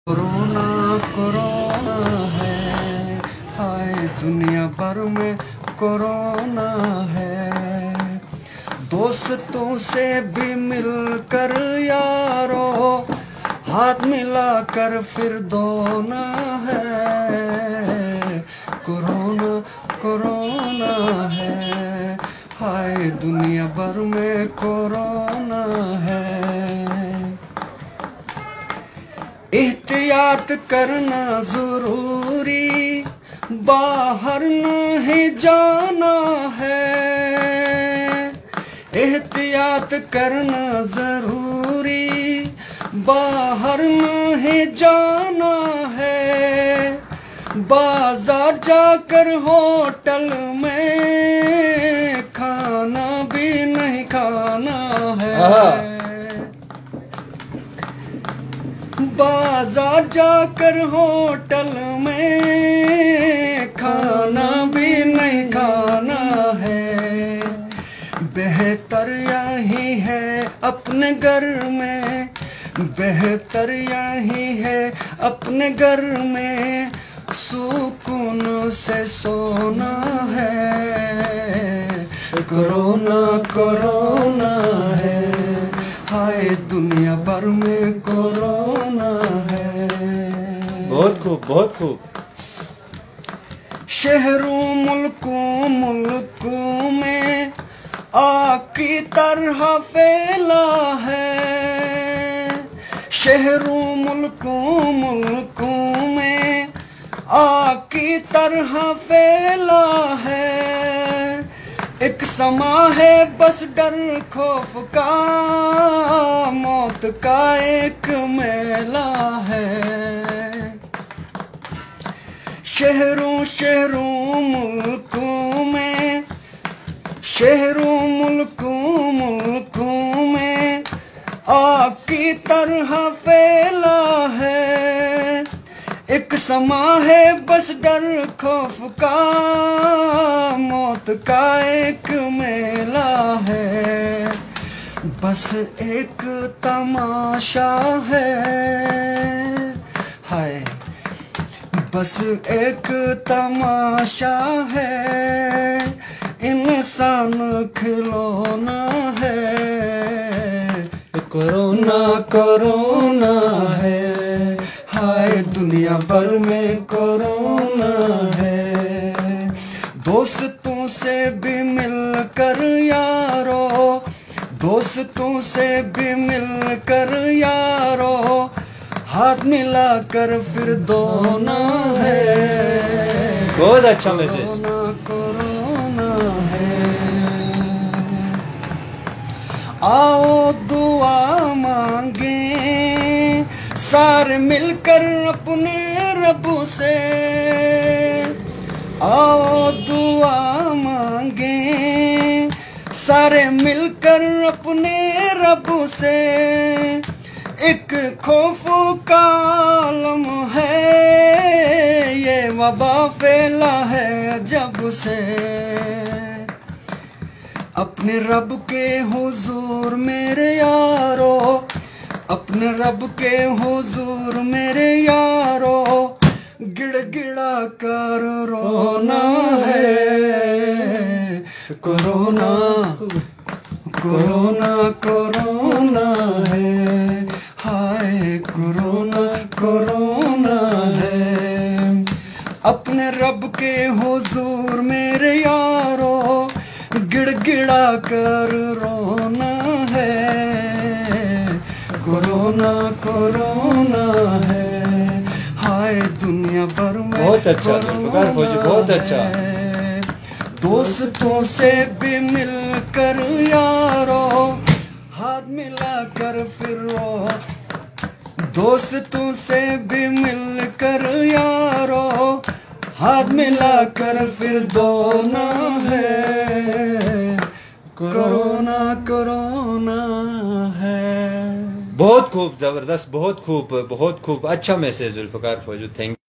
Corona corona है, हाय दुनिया भर में कोरोना है। दोस्तों से भी मिलकर यारो, हाथ मिलाकर फिर दोना है। कोरोना कोरोना है, हाय दुनिया भर में कोरोना है। एहतियात करना जरूरी, बाहर नहीं जाना है। एहतियात करना जरूरी, बाहर नहीं जाना है। बाजार जाकर होटल में खाना भी नहीं खाना है। बाजार जाकर होटल में खाना भी नहीं खाना है। बेहतर यही है अपने घर में, बेहतर यही है अपने घर में सुकून से सोना है। कोरोना कोरोना है, हाय दुनिया भर में कोरोना है। बहुत खूब, बहुत खूब। शहरों मुल्कों में आग की तरह फैला है। शहरों मुल्कों में आग की तरह फैला है। एक समा है बस डर खौफ का, मौत का एक मेला है। शहरों मुल्कों में, शहरों मुल्कों में आग की तरह फैला है। एक समा है बस डर खौफ का, मौत का एक मेला है। बस एक तमाशा है, हाय बस एक तमाशा है। इंसान खिलौना है। कोरोना कोरोना है, हाय दुनिया भर में कोरोना है। दोस्तों से भी मिलकर यारो, दोस्तों से भी मिलकर यारो, हाथ मिलाकर फिर दोना है। बहुत अच्छा मैसेज। कोरोना है, आओ दुआ मांगे सारे मिलकर अपने रब से। आओ दुआ मांगे सारे मिलकर अपने रब से। एक खौफ का आलम है, ये वबा फैला है जब से। अपने रब के हुजूर मेरे यारो, अपने रब के हुजूर मेरे यारो, गिड़गिड़ा कर रोना है। कोरोना कोरोना कोरोना है, हाय कोरोना कोरोना है। अपने रब के हुजूर मेरे यारो, गिड़गिड़ा कर रोना है। कोरोना कोरोना है, हाय दुनिया भर में बहुत अच्छा जुल्फ़िकार फौजी, बहुत अच्छा। दोस्तों से भी मिलकर यारो, हाथ मिलाकर फिरो। दोस्तों से भी मिलकर यारो, हाथ मिलाकर फिर दोना है। कोरोना कोरोना है। बहुत खूब, जबरदस्त, बहुत खूब, बहुत खूब। अच्छा मैसेज जुल्फ़िकार फौजी, थैंक